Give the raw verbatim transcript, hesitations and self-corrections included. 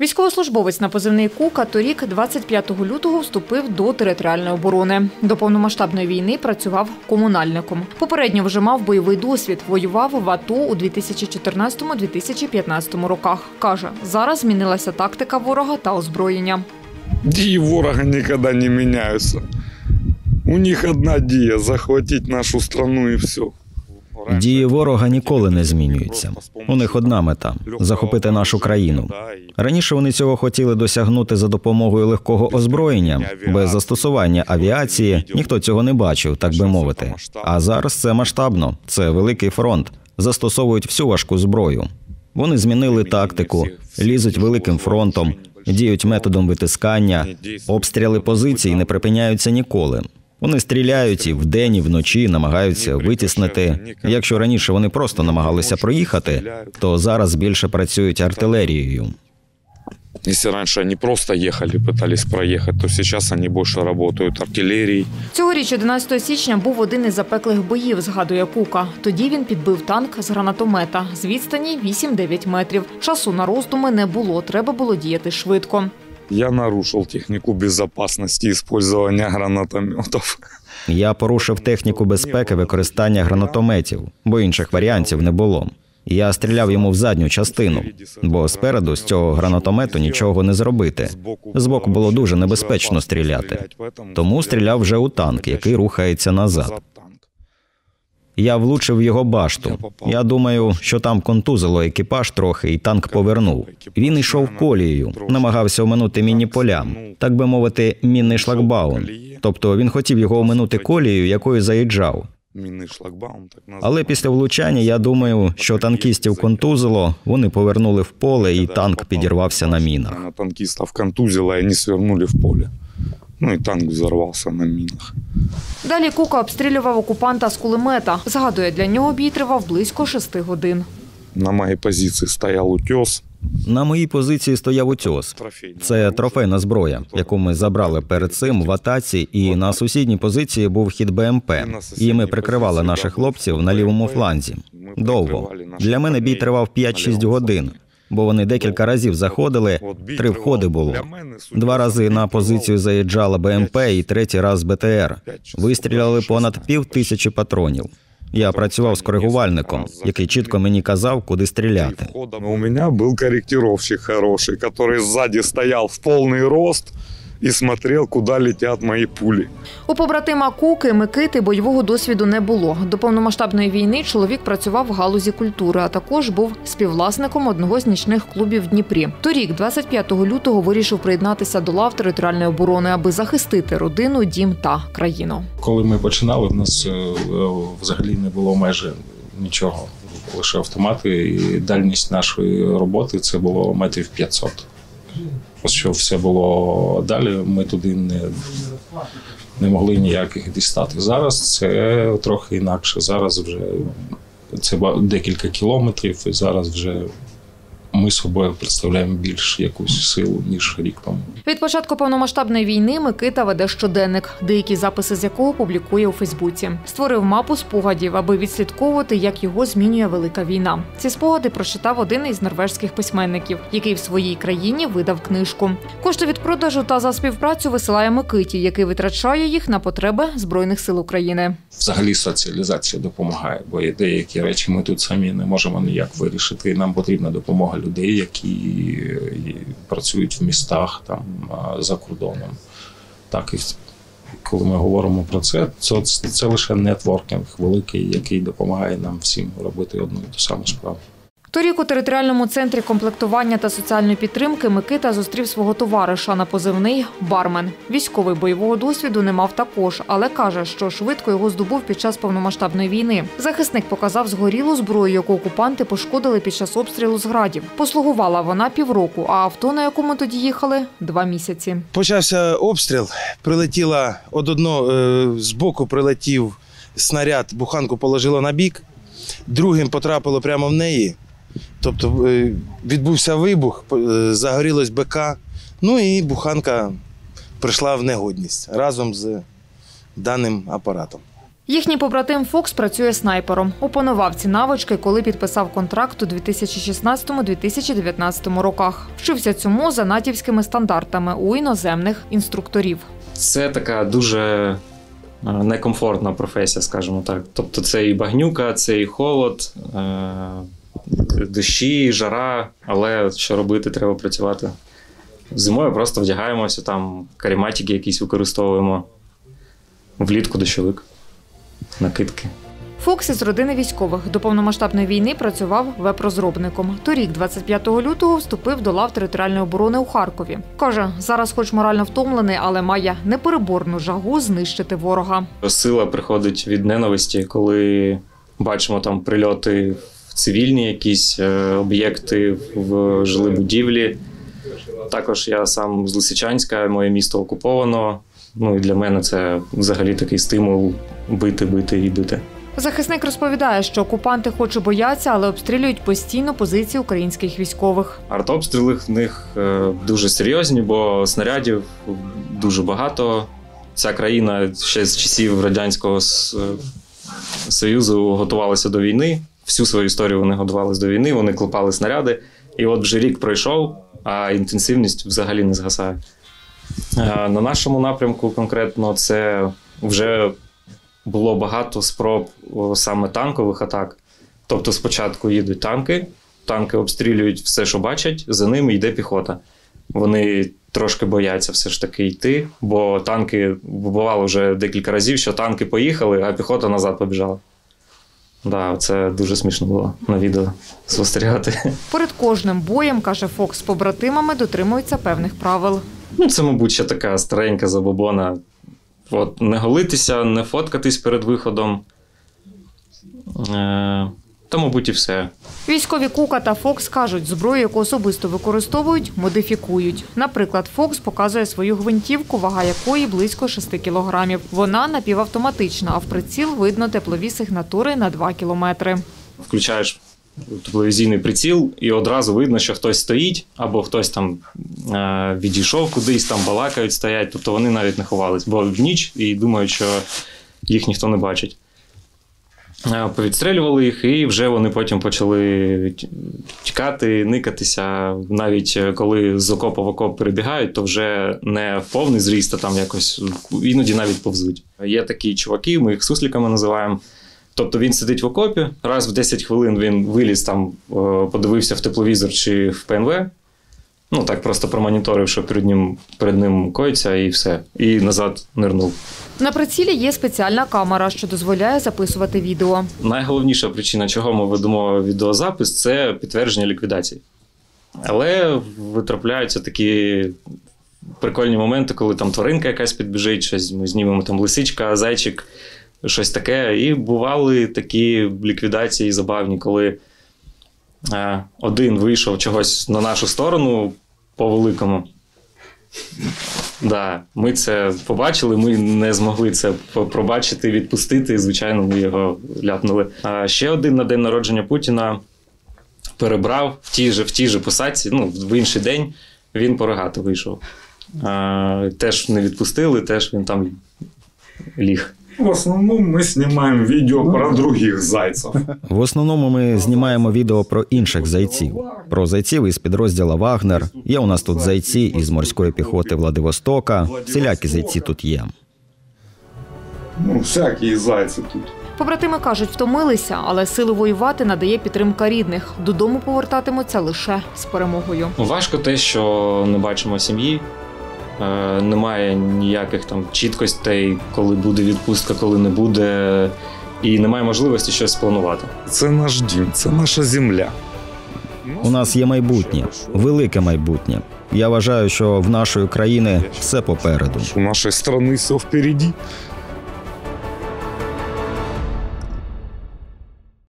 Військовослужбовець на позивний «Кука» торік, двадцять п'ятого лютого, вступив до територіальної оборони. До повномасштабної війни працював комунальником. Попередньо вже мав бойовий досвід. Воював в АТО у дві тисячі чотирнадцятому - дві тисячі п'ятнадцятому роках. Каже, зараз змінилася тактика ворога та озброєння. Дії ворога ніколи не міняються. У них одна дія – захватити нашу країну і все. Дії ворога ніколи не змінюються. У них одна мета – захопити нашу країну. Раніше вони цього хотіли досягнути за допомогою легкого озброєння, без застосування авіації. Ніхто цього не бачив, так би мовити. А зараз це масштабно, це великий фронт. Застосовують всю важку зброю. Вони змінили тактику, лізуть великим фронтом, діють методом витискання, обстріли позицій не припиняються ніколи. Вони стріляють і вдень, і вночі, намагаються витіснити. Якщо раніше вони просто намагалися проїхати, то зараз більше працюють артилерією. Якщо раніше вони просто їхали, намагалися проїхати, то зараз вони більше працюють артилерією. Цьогоріч, одинадцятого січня, був один із запеклих боїв, згадує Кука. Тоді він підбив танк з гранатомета з відстані вісім-дев'ять метрів. Часу на роздуми не було, треба було діяти швидко. Я нарушив техніку безпечності використання гранатометів. Я порушив техніку безпеки використання гранатометів, бо інших варіантів не було. Я стріляв йому в задню частину, бо спереду з цього гранатомету нічого не зробити. Збоку було дуже небезпечно стріляти. Тому стріляв вже у танк, який рухається назад. Я влучив в його башту. Я думаю, що там контузило екіпаж трохи, і танк повернув. Він йшов колією, намагався оминути мінні поля, так би мовити, мінний шлагбаум. Тобто він хотів його оминути колією, якою заїжджав. Але після влучання, я думаю, що танкістів контузило, вони повернули в поле, і танк підірвався на мінах. Танкістів контузило, і вони свернули в поле. Ну і танк взорвався на мінах. Далі Кука обстрілював окупанта з кулемета. Згадує, для нього бій тривав близько шести годин. На моїй позиції стояв утес. На моїй позиції стояв утес. Це трофейна зброя, яку ми забрали перед цим в атаці, і на сусідній позиції був хід Б М Пе. І ми прикривали наших хлопців на лівому фланзі. Довго. Для мене бій тривав п'ять-шість годин. Бо вони декілька разів заходили, три входи було. Два рази на позицію заїжджала Б М Пе і третій раз Б Т Р. Вистріляли понад пів тисячі патронів. Я працював з коригувальником, який чітко мені казав, куди стріляти. У мене був коректировщик хороший, який ззаді стояв в повний рост і смотрел, куди летять мої пулі. У побратима Куки, Микити, бойового досвіду не було. До повномасштабної війни чоловік працював в галузі культури, а також був співвласником одного з нічних клубів в Дніпрі. Торік, двадцять п'ятого лютого, вирішив приєднатися до лав територіальної оборони, аби захистити родину, дім та країну. Коли ми починали, в нас взагалі не було майже нічого. Лише автомати, і дальність нашої роботи – це було метрів п'ятсот. Що все було далі, ми туди не, не могли ніяких дістати. Зараз це трохи інакше. Зараз вже це декілька кілометрів, і зараз вже ми собою представляємо більш якусь силу, ніж рік тому. Від початку повномасштабної війни Микита веде щоденник, деякі записи з якого публікує у Фейсбуці. Створив мапу спогадів, аби відслідковувати, як його змінює велика війна. Ці спогади прочитав один із норвезьких письменників, який в своїй країні видав книжку. Кошти від продажу та за співпрацю висилає Микиті, який витрачає їх на потреби Збройних сил України. Взагалі соціалізація допомагає, бо є деякі речі ми тут самі не можемо ніяк вирішити. Нам потрібна допомога людей, які працюють в містах, там, за кордоном. Так, і коли ми говоримо про це, це, це лише нетворкінг великий, який допомагає нам всім робити одну і ту саму справу. Торік у територіальному центрі комплектування та соціальної підтримки Микита зустрів свого товариша на позивний «Бармен». Військовий бойового досвіду не мав також, але каже, що швидко його здобув під час повномасштабної війни. Захисник показав згорілу зброю, яку окупанти пошкодили під час обстрілу з градів. Послугувала вона півроку, а авто, на якому тоді їхали – два місяці. Почався обстріл, прилетіла од одного, з боку прилетів снаряд, буханку положило на бік, другим потрапило прямо в неї. Тобто відбувся вибух, загорілось Б К, ну і буханка прийшла в негодність разом з даним апаратом. Їхній побратим Фокс працює снайпером. Опанував ці навички, коли підписав контракт у дві тисячі шістнадцятому - дві тисячі дев'ятнадцятому роках. Вчився цьому за натівськими стандартами у іноземних інструкторів. Це така дуже некомфортна професія, скажімо так. Тобто це і багнюка, це і холод, дощі, жара, але що робити, треба працювати. Зимою просто вдягаємося, там карематики якісь використовуємо, влітку дощовик, накидки. Фокс із родини військових. До повномасштабної війни працював веб-розробником. Торік, двадцять п'ятого лютого, вступив до лав територіальної оборони у Харкові. Каже, зараз хоч морально втомлений, але має непереборну жагу знищити ворога. Сила приходить від ненависті, коли бачимо там прильоти в цивільні якісь об'єкти, в жилі будівлі. Також я сам з Лисичанська, моє місто окуповано. Ну і для мене це взагалі такий стимул бити, бити і бити. Захисник розповідає, що окупанти хоч і бояться, але обстрілюють постійно позиції українських військових. Артобстріли в них дуже серйозні, бо снарядів дуже багато. Ця країна ще з часів Радянського Союзу готувалася до війни. Всю свою історію вони готувалися до війни, вони клепали снаряди. І от вже рік пройшов, а інтенсивність взагалі не згасає. На нашому напрямку конкретно це вже було багато спроб саме танкових атак. Тобто спочатку їдуть танки, танки обстрілюють все, що бачать, за ними йде піхота. Вони трошки бояться все ж таки йти, бо танки, бувало вже декілька разів, що танки поїхали, а піхота назад побіжала. Да, це дуже смішно було на відео спостерігати. Перед кожним боєм, каже Фокс, з побратимами дотримуються певних правил. Ну, це, мабуть, ще така старенька забобона. От, не голитися, не фоткатись перед виходом. Е, та, мабуть, і все. Військові Кука та Фокс кажуть, зброю, яку особисто використовують, модифікують. Наприклад, Фокс показує свою гвинтівку, вага якої близько шести кілограмів. Вона напівавтоматична, а в приціл видно теплові сигнатури на два кілометри. Включаєш тепловізійний приціл і одразу видно, що хтось стоїть, або хтось там е, відійшов кудись, там балакають, стоять. Тобто вони навіть не ховались, бо в ніч і думають, що їх ніхто не бачить. Е, повідстрелювали їх, і вже вони потім почали тікати, никатися. Навіть коли з окопа в окоп перебігають, то вже не в повний зріст, а там якось іноді навіть повзуть. Є такі чуваки, ми їх сусликами називаємо. Тобто він сидить в окопі, раз в десять хвилин він виліз, там, подивився в тепловізор чи в Пе Ен Ве, ну так просто промоніторив, що перед ним, перед ним коїться, і все. І назад нирнув. На прицілі є спеціальна камера, що дозволяє записувати відео. Найголовніша причина, чого ми ведемо відеозапис, це підтвердження ліквідації. Але витрапляються такі прикольні моменти, коли там тваринка якась підбіжить, щось ми знімемо, там лисичка, зайчик, щось таке. І бували такі ліквідації забавні, коли е, один вийшов чогось на нашу сторону по-великому. Да, ми це побачили, ми не змогли це пробачити, відпустити, звичайно, ми його ляпнули. А ще один на день народження Путіна перебрав в тій же, в тій же посадці, ну, в інший день він по рогати вийшов. А, теж не відпустили, теж він там ліг. В основному ми знімаємо відео про других зайців. В основному ми знімаємо відео про інших зайців. Про зайців із підрозділу «Вагнер». Є у нас тут зайці із морської піхоти Владивостока. Всілякі зайці тут є. Ну, всякі зайці тут. Побратими кажуть, втомилися, але сили воювати надає підтримка рідних. Додому повертатимуться лише з перемогою. Важко те, що не бачимо сім'ї. Немає ніяких там чіткостей, коли буде відпустка, коли не буде. І немає можливості щось спланувати. Це наш дім, це наша земля. У нас є майбутнє, велике майбутнє. Я вважаю, що в нашої країни все попереду. У нашої країни все впереді.